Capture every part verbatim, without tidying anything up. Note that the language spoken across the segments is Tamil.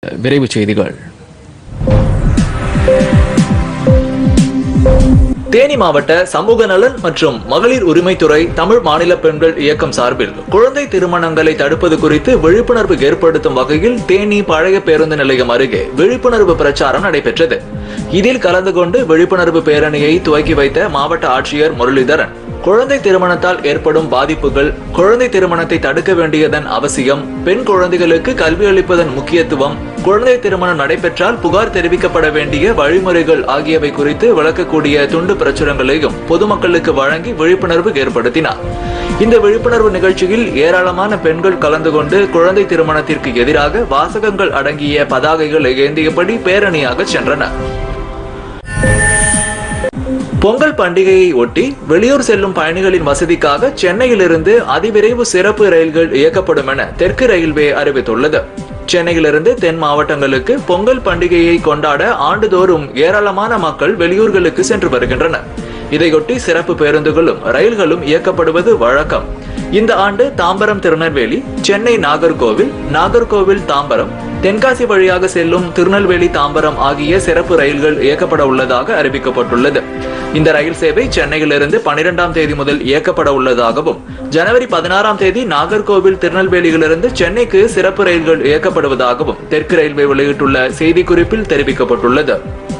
விரைவுச் செய்திகள். தேனி மாவட்ட சமூக நலன் மற்றும் மகளிர் உரிமைத்துறை தமிழ் மாநில பெண்கள் இயக்கம் சார்பில் குழந்தை திருமணங்களை தடுப்பது குறித்து விழிப்புணர்வு ஏற்படுத்தும் வகையில் தேனி பழைய பேருந்து நிலையம் அருகே விழிப்புணர்வு பிரச்சாரம் நடைபெற்றது. இதில் கலந்து கொண்டு விழிப்புணர்வு பேரணியை துவக்கி வைத்த மாவட்ட ஆட்சியர் முரளிதரன், குழந்தை திருமணத்தால் ஏற்படும் பாதிப்புகள், குழந்தை திருமணத்தை தடுக்க வேண்டியதன் அவசியம், பெண் குழந்தைகளுக்கு கல்வி அளிப்பதன் முக்கியத்துவம், குழந்தை திருமணம் நடைபெற்றால் புகார் தெரிவிக்கப்பட வேண்டிய வழிமுறைகள் ஆகியவை குறித்து விளக்கக்கூடிய துண்டு பிரச்சுரங்களையும் பொதுமக்களுக்கு வழங்கி விழிப்புணர்வு ஏற்படுத்தினார். இந்த விழிப்புணர்வு நிகழ்ச்சியில் ஏராளமான பெண்கள் கலந்து கொண்டு குழந்தை திருமணத்திற்கு எதிராக வாசகங்கள் அடங்கிய பதாகைகளை ஏந்தியபடி பேரணியாக சென்றனர். பொங்கல் பண்டிகையை ஒட்டி வெளியூர் செல்லும் பயணிகளின் வசதிக்காக சென்னையிலிருந்து அதிவிரைவு சிறப்பு ரயில்கள் இயக்கப்படும் என தெற்கு ரயில்வே அறிவித்துள்ளது. சென்னையிலிருந்து தென் மாவட்டங்களுக்கு பொங்கல் பண்டிகையை கொண்டாட ஆண்டுதோறும் ஏராளமான மக்கள் வெளியூர்களுக்கு சென்று வருகின்றனர். இதையொட்டி சிறப்பு பேருந்துகளும் ரயில்களும் இயக்கப்படுவது வழக்கம். இந்த ஆண்டு தாம்பரம் திருநெல்வேலி, சென்னை நாகர்கோவில், நாகர்கோவில் தாம்பரம், தென்காசி வழியாக செல்லும் திருநெல்வேலி தாம்பரம் ஆகிய சிறப்பு ரயில்கள் இயக்கப்பட உள்ளதாக அறிவிக்கப்பட்டுள்ளது. இந்த ரயில் சேவை சென்னையிலிருந்து பனிரெண்டாம் தேதி முதல் இயக்கப்பட உள்ளதாகவும், ஜனவரி பதினாறாம் தேதி நாகர்கோவில் திருநெல்வேலியிலிருந்து சென்னைக்கு சிறப்பு ரயில்கள் இயக்கப்படுவதாகவும் தெற்கு ரயில்வே வெளியிட்டுள்ள செய்திக்குறிப்பில் தெரிவிக்கப்பட்டுள்ளது.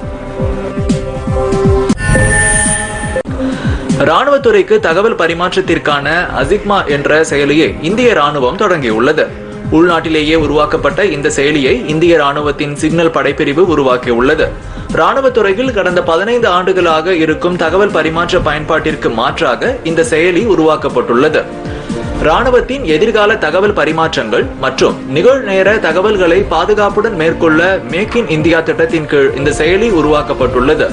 ராணுவத்துறைக்கு தகவல் பரிமாற்றத்திற்கான அசிக்மா என்ற செயலியை இந்திய ராணுவம் தொடங்கியுள்ளது. உள்நாட்டிலேயே உருவாக்கப்பட்ட இந்த செயலியை இந்திய ராணுவத்தின் சிக்னல் படைப்பிரிவு உருவாக்கியுள்ளது. ராணுவத்துறையில் கடந்த பதினைந்து ஆண்டுகளாக இருக்கும் தகவல் பரிமாற்ற பயன்பாட்டிற்கு மாற்றாக இந்த செயலி உருவாக்கப்பட்டுள்ளது. ராணுவத்தின் எதிர்கால தகவல் பரிமாற்றங்கள் மற்றும் நிகழ்நேர தகவல்களை பாதுகாப்புடன் மேற்கொள்ள மேக் இன் இந்தியா திட்டத்தின் கீழ் இந்த செயலி உருவாக்கப்பட்டுள்ளது.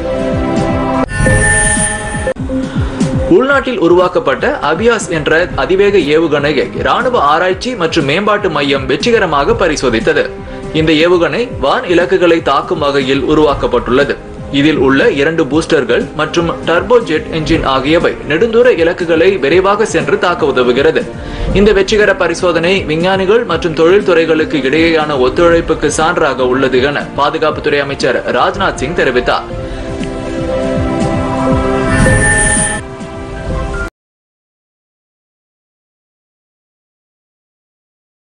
உள்நாட்டில் உருவாக்கப்பட்ட அபியாஸ் என்ற அதிவேக ஏவுகணையை ராணுவ ஆராய்ச்சி மற்றும் மேம்பாட்டு மையம் வெற்றிகரமாக பரிசோதித்தது. இந்த ஏவுகணை வான் இலக்குகளை தாக்கும் வகையில் உருவாக்கப்பட்டுள்ளது. இதில் உள்ள இரண்டு பூஸ்டர்கள் மற்றும் டர்போ ஜெட் என்ஜின் ஆகியவை நெடுந்தூர இலக்குகளை விரைவாக சென்று தாக்க உதவுகிறது. இந்த வெற்றிகர பரிசோதனை விஞ்ஞானிகள் மற்றும் தொழில்துறைகளுக்கு இடையேயான ஒத்துழைப்புக்கு சான்றாக உள்ளது என பாதுகாப்புத்துறை அமைச்சர் ராஜ்நாத் சிங் தெரிவித்தார்.